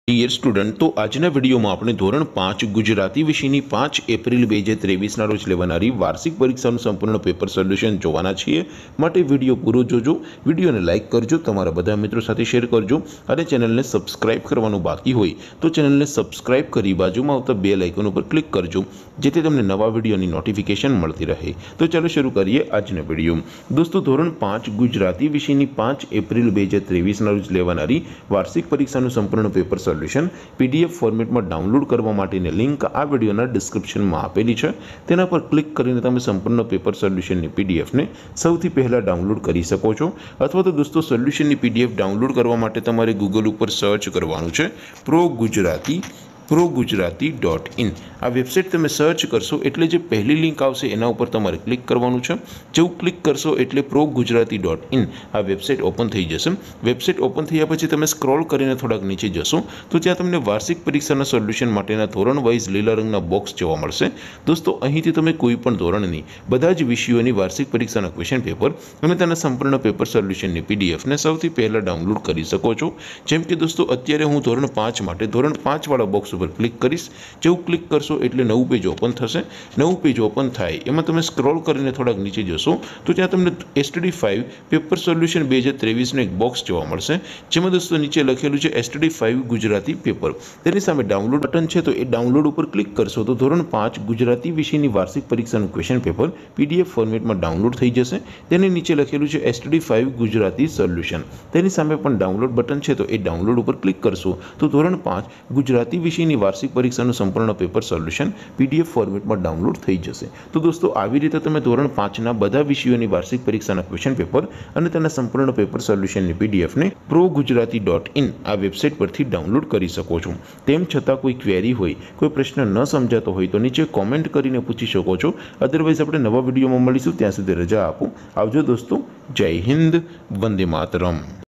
Dear student, તો આજના વિડીયોમાં આપણે ધોરણ 5 ગુજરાતી વિષયની 5 એપ્રિલ 2023ના રોજ લેવાનારી વાર્ષિક પરીક્ષાનું સંપૂર્ણ પેપર સોલ્યુશન જોવાના છીએ। માટે વિડીયો પૂરો જોજો, વિડીયોને લાઇક કરજો, તમારા બધા મિત્રો સાથે શેર કરજો અને ચેનલને સબસ્ક્રાઇબ કરવાનું બાકી હોય તો ચેનલને સબસ્ક્રાઇબ કરી બાજુમાં આવતા બેલ આઇકન ઉપર ક્લિક કરજો, જેથી તમને નવા વિડીયોની નોટિફિકેશન મળતી રહે। તો ચાલો શરૂ કરીએ આજનો વિડીયો। દોસ્તો, ધોરણ 5 ગુજરાતી વિષયની 5 એપ્રિલ 2023ના રોજ લેવાનારી વાર્ષિક પરીક્ષાનું સંપૂર્ણ પેપર સોલ્યુશન PDF ફોર્મેટમાં ડાઉનલોડ કરવા માટેની લિંક આ વિડિયોના ડિસ્ક્રિપ્શનમાં આપેલી છે। તેના પર ક્લિક કરીને તમે સંપૂર્ણ પેપર સોલ્યુશનની PDF ને સૌથી પહેલા ડાઉનલોડ કરી શકો છો। અથવા તો દોસ્તો, સોલ્યુશનની PDF ડાઉનલોડ કરવા માટે તમારે ગૂગલ ઉપર સર્ચ કરવાનું છે progujarati.in। આ વેબસાઇટ તમે સર્ચ કરશો એટલે જે પહેલી લિંક આવશે એના ઉપર તમારે ક્લિક કરવાનું છે। જેવું ક્લિક કરશો એટલે progujarati.in આ વેબસાઇટ ઓપન થઈ જશે। વેબસાઇટ ઓપન થયા પછી તમે સ્ક્રોલ કરીને થોડાક નીચે જશો તો ત્યાં તમને વાર્ષિક પરીક્ષાના સોલ્યુશન માટેના ધોરણ વાઇઝ લીલા રંગના બોક્સ જોવા મળશે। દોસ્તો, અહીંથી તમે કોઈ પણ ધોરણની બધા જ વિષયોની વાર્ષિક પરીક્ષાના ક્વેશ્ચન પેપર અને તેના સંપૂર્ણ પેપર સોલ્યુશનની PDF ને સૌથી પહેલા ડાઉનલોડ કરી શકો છો। જેમ કે દોસ્તો, અત્યારે હું ધોરણ 5 માટે ધોરણ 5 વાળા બોક્સ ઉપર ક્લિક કરીશ। જેવું ક્લિક કરશો એટલે નવું પેજ ઓપન થશે। નવું પેજ ઓપન થાય એમાં તમે સ્ક્રોલ કરીને થોડાક નીચે જશો તો ત્યાં તમને STD5 પેપર સોલ્યુશન 2023નું એક બોક્સ જોવા મળશે, જેમાં દોસ્તો નીચે લખેલું છે STD5 ગુજરાતી પેપર। તેની સામે ડાઉનલોડ બટન છે, તો એ ડાઉનલોડ ઉપર ક્લિક કરશો તો ધોરણ 5 ગુજરાતી વિષયની વાર્ષિક પરીક્ષાનું ક્વેશ્ચન પેપર PDF ફોર્મેટમાં ડાઉનલોડ થઈ જશે। તેની નીચે લખેલું છે STD5 ગુજરાતી સોલ્યુશન। તેની સામે પણ ડાઉનલોડ બટન છે, તો એ ડાઉનલોડ ઉપર ક્લિક કરશો તો ધોરણ 5 ગુજરાતી વિષયની વાર્ષિક પરીક્ષાનું સંપૂર્ણ પેપર સોલ્યુશન PDF ફોર્મેટમાં ડાઉનલોડ થઈ જશે। તો દોસ્તો, આવી રીતે તમે ધોરણ 5ના બધા વિષયોની વાર્ષિક પરીક્ષાના ક્વેશ્ચન પેપર અને તેના સંપૂર્ણ પેપર સોલ્યુશનની PDF ને progujarati.in આ વેબસાઇટ પરથી ડાઉનલોડ કરી શકો છો। તેમ છતાં કોઈ ક્વેરી હોય, કોઈ પ્રશ્ન ન સમજાતો હોય તો નીચે કોમેન્ટ કરીને પૂછી શકો છો। અધરવાઇઝ આપણે નવા વિડીયોમાં મળીશું, ત્યાં સુધી રજા આપો। આવજો દોસ્તો, જય હિન્દ, વંદે માતરમ।